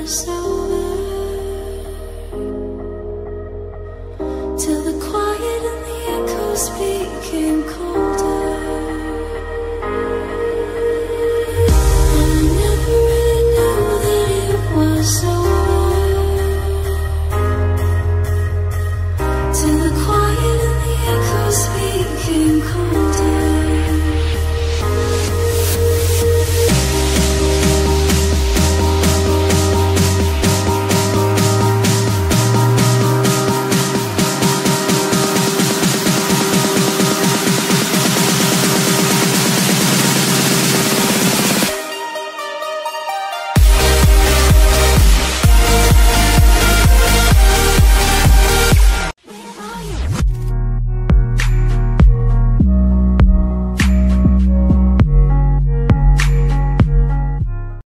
was over, till the quiet and the echoes became colder. And I never really knew that it was over, till the quiet and the echoes became colder.